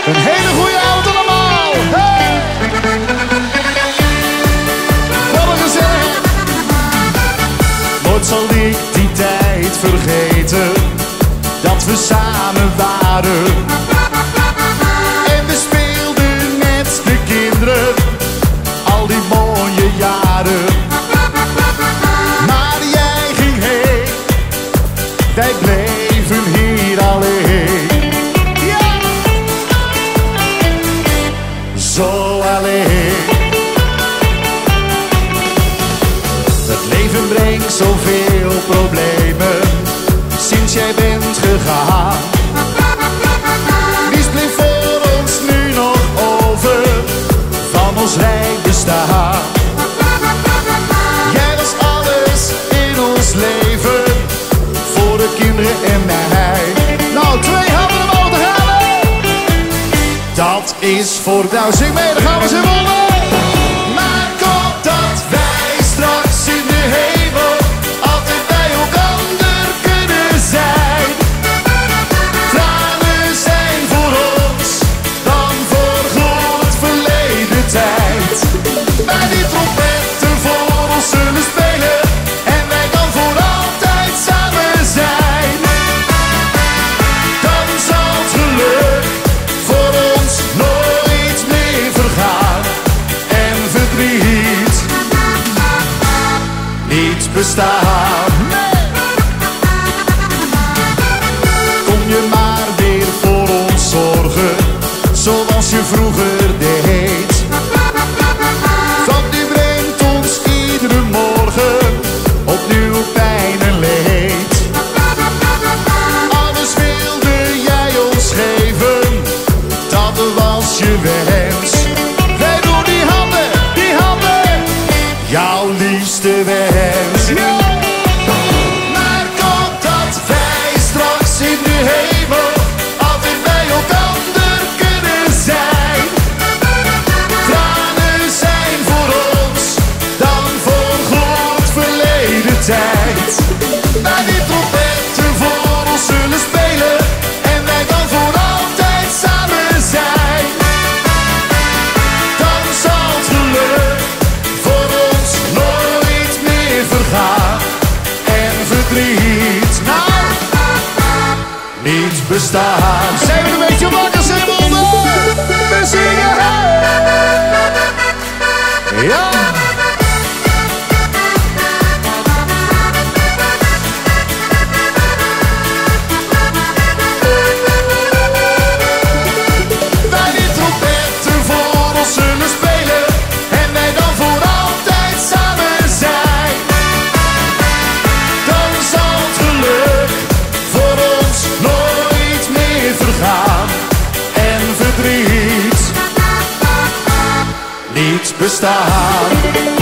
Een hele goede avond allemaal. Hey! Wat een gezellig. Nooit zal ik die tijd vergeten dat we samen waren. En we speelden met de kinderen al die mooie jaren. Maar jij ging heen, wij bleven hier alleen. Ja! Zo alleen. Het leven brengt zoveel problemen sinds jij bent gegaan. Niets bleef voor ons nu nog over van ons rijk bestaan. Jij was alles in ons leven, voor de kinderen en mij. Nou, 2 handen omhoog te gaan. Dat is voor jou. Zing mee, dan gaan we ze rollen. Maar komt dat wij straks in de hemel altijd bij elkaar kunnen zijn. Tranen zijn voor ons dan voor goed verleden tijd. Bij die trompetten voor ons zullen spelen en wij dan voor altijd samen zijn. Dan zal het geluk voor ons nooit meer vergaan en verdriet niet bestaan. Kom je maar weer voor ons zorgen, zoals je vroeger deed. Want u brengt ons iedere morgen opnieuw pijn en leed. Alles wilde jij ons geven, dat was je wens. Wij doen die handen, jouw liefste wens. Ja! Maar komt dat wij straks in de hemel altijd bij elkaar kunnen zijn. Tranen zijn voor ons dan voor goed verleden tijd. Bij die trompetten voor ons zullen spelen en wij dan voor altijd samen zijn. Dan zal het geluk voor ons nooit meer vergaan en verdriet niet bestaan. Zijn we een beetje wakker, Zeemonde? We zingen. Ja! Bij die trompetten voor ons zullen spelen en wij dan voor altijd samen zijn. Dan zal het geluk voor ons nooit meer vergaan en verdriet niet bestaan.